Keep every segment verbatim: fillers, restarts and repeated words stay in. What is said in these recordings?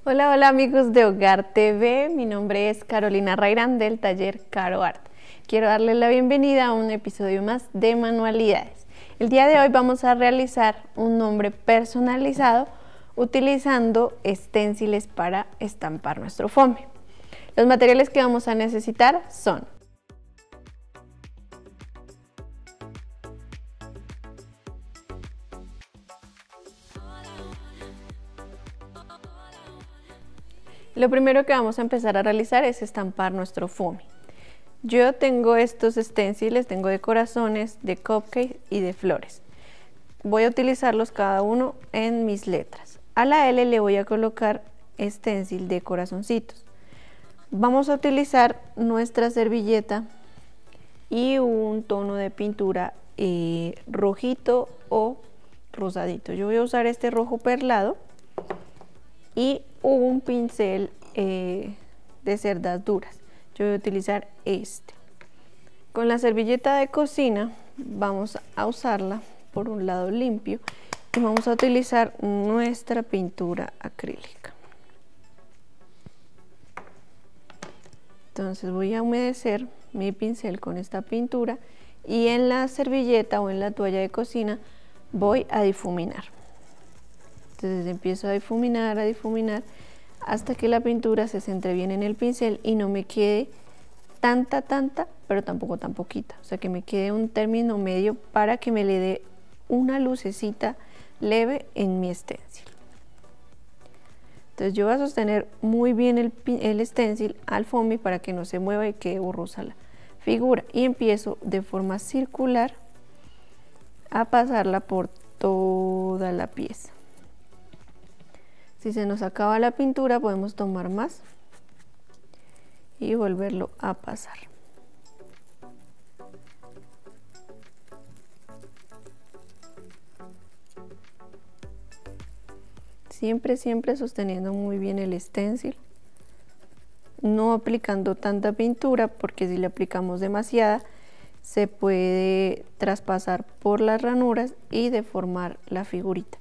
Hola, hola amigos de Hogar T V, mi nombre es Carolina Rairán del taller Caro Art. Quiero darles la bienvenida a un episodio más de Manualidades. El día de hoy vamos a realizar un nombre personalizado utilizando esténciles para estampar nuestro foamy. Los materiales que vamos a necesitar son Lo primero que vamos a empezar a realizar es estampar nuestro foamy. Yo tengo estos esténciles, tengo de corazones, de cupcake y de flores. Voy a utilizarlos cada uno en mis letras. A la L le voy a colocar esténcil de corazoncitos. Vamos a utilizar nuestra servilleta y un tono de pintura eh, rojito o rosadito. Yo voy a usar este rojo perlado y un pincel eh, de cerdas duras. Yo voy a utilizar este. Con la servilleta de cocina vamos a usarla por un lado limpio y vamos a utilizar nuestra pintura acrílica. Entonces voy a humedecer mi pincel con esta pintura y en la servilleta o en la toalla de cocina voy a difuminar. Entonces empiezo a difuminar, a difuminar hasta que la pintura se centre bien en el pincel y no me quede tanta, tanta, pero tampoco tan poquita. O sea, que me quede un término medio para que me le dé una lucecita leve en mi esténcil. Entonces yo voy a sostener muy bien el, el esténcil al foamy para que no se mueva y quede borrosa la figura. Y empiezo de forma circular a pasarla por toda la pieza. Si se nos acaba la pintura podemos tomar más y volverlo a pasar. Siempre, siempre sosteniendo muy bien el esténcil, no aplicando tanta pintura porque si le aplicamos demasiada se puede traspasar por las ranuras y deformar la figurita.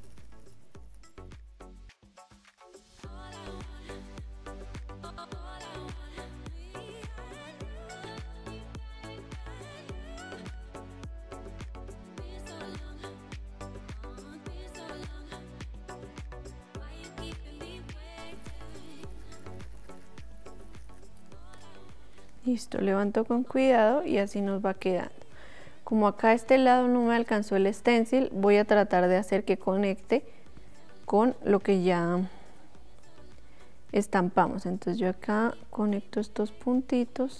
Listo, levanto con cuidado y así nos va quedando. Como acá a este lado no me alcanzó el stencil, voy a tratar de hacer que conecte con lo que ya estampamos. Entonces yo acá conecto estos puntitos.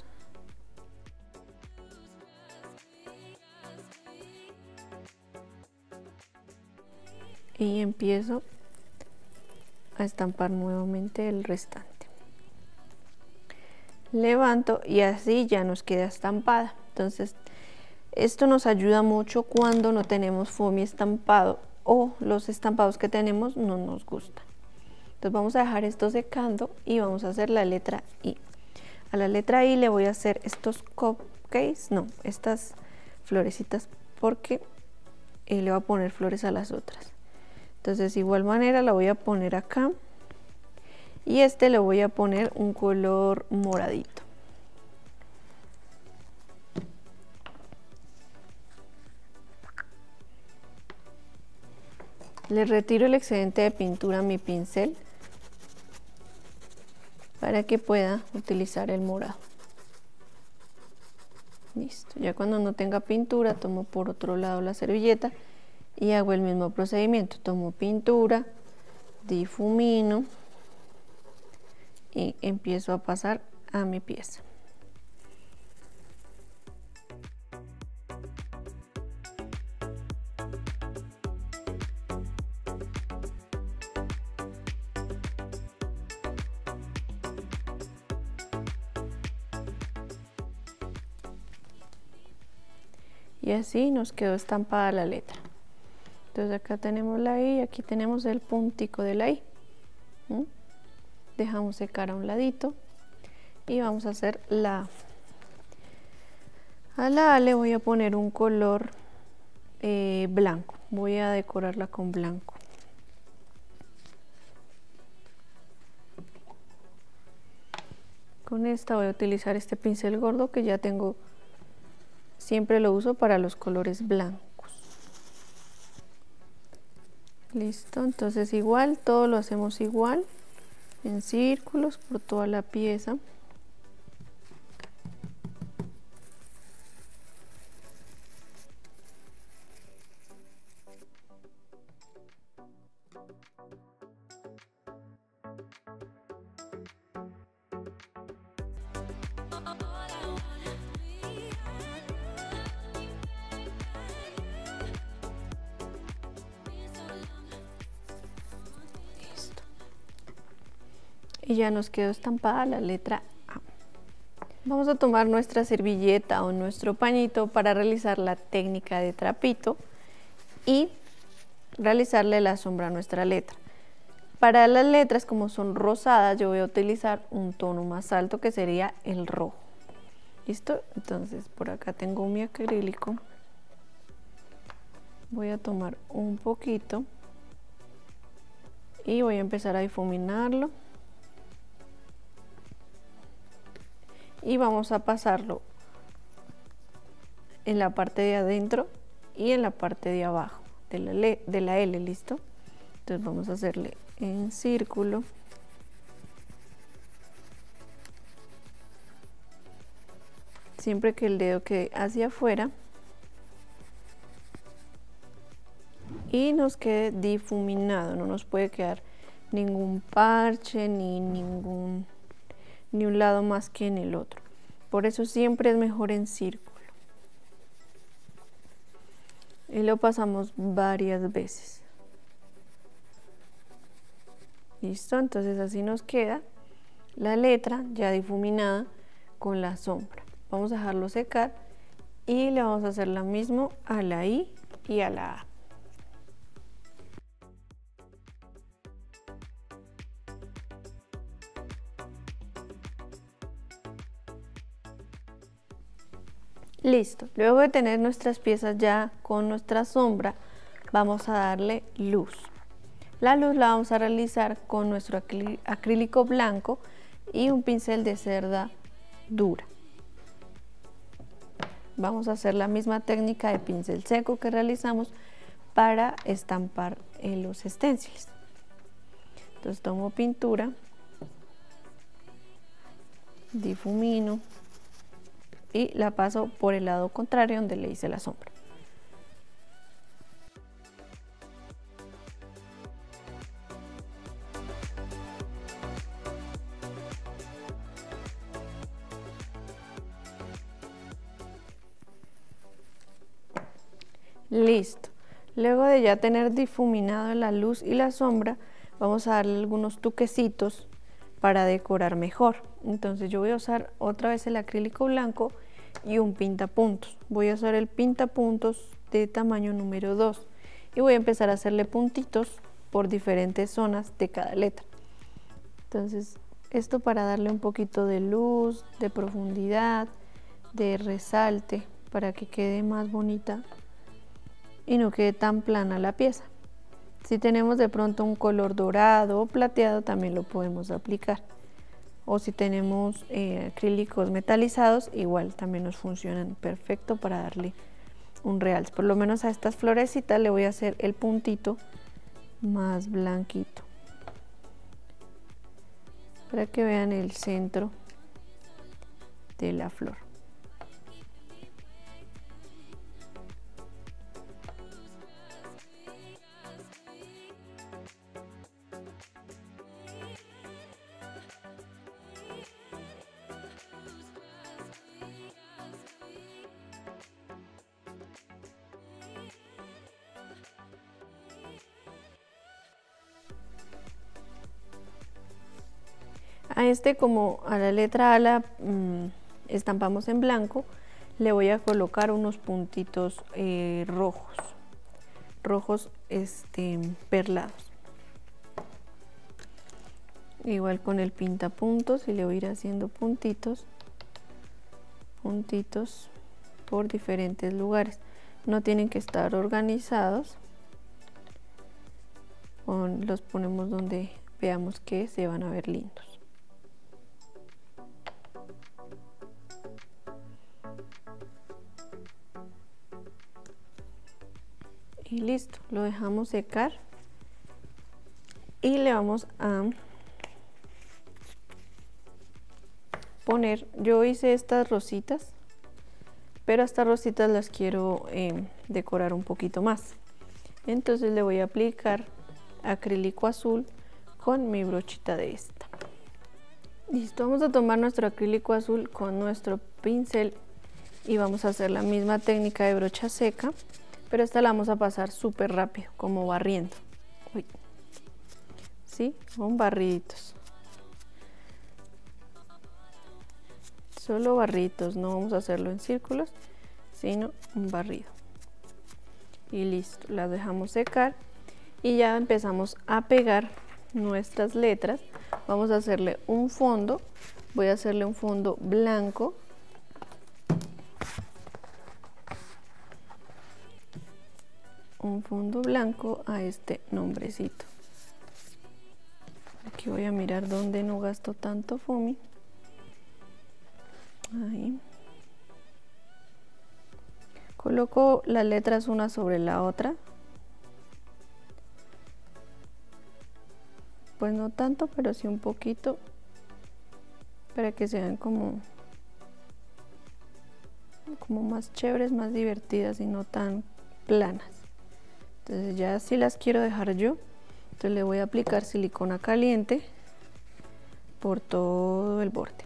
Y empiezo a estampar nuevamente el restante. Levanto y así ya nos queda estampada. Entonces esto nos ayuda mucho cuando no tenemos foamy estampado o los estampados que tenemos no nos gustan. Entonces vamos a dejar esto secando y vamos a hacer la letra I. A la letra I le voy a hacer estos cupcakes, no, estas florecitas porque eh, le voy a poner flores a las otras. Entonces de igual manera la voy a poner acá. Y este le voy a poner un color moradito. Le retiro el excedente de pintura a mi pincel para que pueda utilizar el morado. Listo, ya cuando no tenga pintura tomo por otro lado la servilleta y hago el mismo procedimiento. Tomo pintura, difumino y empiezo a pasar a mi pieza. Y así nos quedó estampada la letra. Entonces acá tenemos la I, aquí tenemos el puntico de la I. ¿Mm? Dejamos secar a un ladito y vamos a hacer la A. A la A le voy a poner un color eh, blanco, voy a decorarla con blanco. Con esta voy a utilizar este pincel gordo que ya tengo, siempre lo uso para los colores blancos. Listo, entonces igual, todo lo hacemos igual, en círculos por toda la pieza. Y ya nos quedó estampada la letra A. Vamos a tomar nuestra servilleta o nuestro pañito para realizar la técnica de trapito y realizarle la sombra a nuestra letra. Para las letras, como son rosadas, yo voy a utilizar un tono más alto que sería el rojo. ¿Listo? Entonces por acá tengo mi acrílico. Voy a tomar un poquito y voy a empezar a difuminarlo. Y vamos a pasarlo en la parte de adentro y en la parte de abajo de la, de la L, ¿listo? Entonces vamos a hacerle en círculo. Siempre que el dedo quede hacia afuera y nos quede difuminado, no nos puede quedar ningún parche ni ningún ni un lado más que en el otro. Por eso siempre es mejor en círculo. Y lo pasamos varias veces. Listo, entonces así nos queda la letra ya difuminada con la sombra. Vamos a dejarlo secar y le vamos a hacer lo mismo a la I y a la A. Listo, luego de tener nuestras piezas ya con nuestra sombra, vamos a darle luz. La luz la vamos a realizar con nuestro acrílico blanco y un pincel de cerda dura. Vamos a hacer la misma técnica de pincel seco que realizamos para estampar en los stencils. Entonces tomo pintura, difumino y la paso por el lado contrario donde le hice la sombra. Listo. Luego de ya tener difuminado la luz y la sombra, vamos a darle algunos toquecitos para decorar mejor. Entonces yo voy a usar otra vez el acrílico blanco y un pintapuntos. Voy a usar el pintapuntos de tamaño número dos y voy a empezar a hacerle puntitos por diferentes zonas de cada letra. Entonces esto para darle un poquito de luz, de profundidad, de resalte, para que quede más bonita y no quede tan plana la pieza. Si tenemos de pronto un color dorado o plateado, también lo podemos aplicar. O si tenemos eh, acrílicos metalizados, igual también nos funcionan perfecto para darle un realce. Por lo menos a estas florecitas le voy a hacer el puntito más blanquito, para que vean el centro de la flor. A este, como a la letra A la mmm, estampamos en blanco, le voy a colocar unos puntitos eh, rojos, rojos este, perlados. Igual con el pintapuntos y le voy a ir haciendo puntitos, puntitos por diferentes lugares. No tienen que estar organizados, los ponemos donde veamos que se van a ver lindos. Y listo, lo dejamos secar y le vamos a poner, yo hice estas rositas, pero estas rositas las quiero eh, decorar un poquito más. Entonces le voy a aplicar acrílico azul con mi brochita de esta. Listo, vamos a tomar nuestro acrílico azul con nuestro pincel y vamos a hacer la misma técnica de brocha seca, pero esta la vamos a pasar súper rápido, como barriendo. Uy. ¿Sí? Con barriditos. Solo barriditos, no vamos a hacerlo en círculos, sino un barrido. Y listo, las dejamos secar y ya empezamos a pegar nuestras letras. Vamos a hacerle un fondo, voy a hacerle un fondo blanco. Un fondo blanco a este nombrecito. Aquí voy a mirar dónde no gasto tanto foamy. Ahí. Coloco las letras una sobre la otra. Pues no tanto, pero sí un poquito, para que se vean como, como más chéveres, más divertidas y no tan planas. Entonces ya si las quiero dejar yo, entonces le voy a aplicar silicona caliente por todo el borde.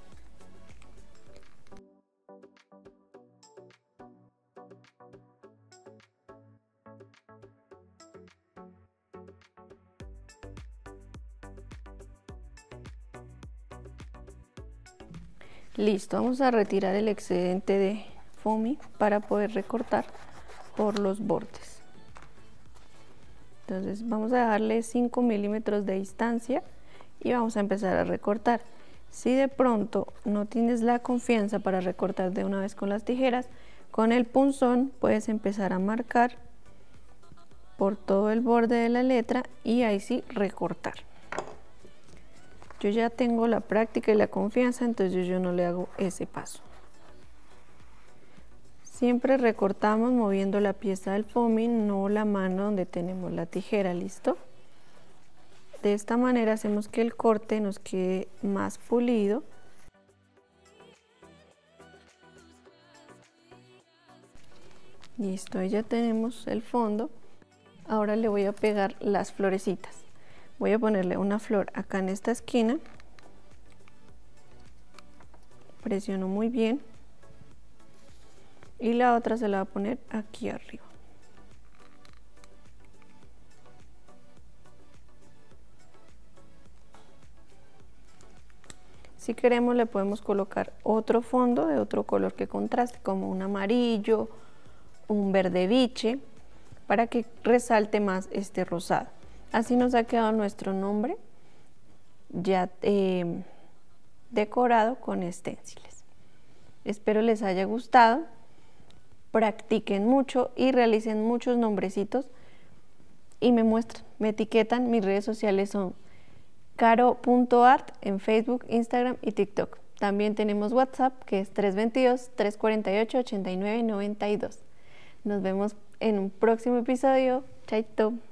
Listo, vamos a retirar el excedente de foamy para poder recortar por los bordes. Entonces vamos a darle cinco milímetros de distancia y vamos a empezar a recortar. Si de pronto no tienes la confianza para recortar de una vez con las tijeras, con el punzón puedes empezar a marcar por todo el borde de la letra y ahí sí recortar. Yo ya tengo la práctica y la confianza, entonces yo no le hago ese paso. Siempre recortamos moviendo la pieza del foamy, no la mano donde tenemos la tijera, ¿listo? De esta manera hacemos que el corte nos quede más pulido. Listo, ahí ya tenemos el fondo. Ahora le voy a pegar las florecitas. Voy a ponerle una flor acá en esta esquina. Presiono muy bien. Y la otra se la voy a poner aquí arriba. Si queremos le podemos colocar otro fondo de otro color que contraste, como un amarillo, un verde biche, para que resalte más este rosado. Así nos ha quedado nuestro nombre ya eh, decorado con esténciles. Espero les haya gustado. Practiquen mucho y realicen muchos nombrecitos y me muestran, me etiquetan. Mis redes sociales son caro punto art en Facebook, Instagram y TikTok. También tenemos WhatsApp, que es tres dos dos, tres cuatro ocho, ocho nueve nueve dos. Nos vemos en un próximo episodio. Chaito.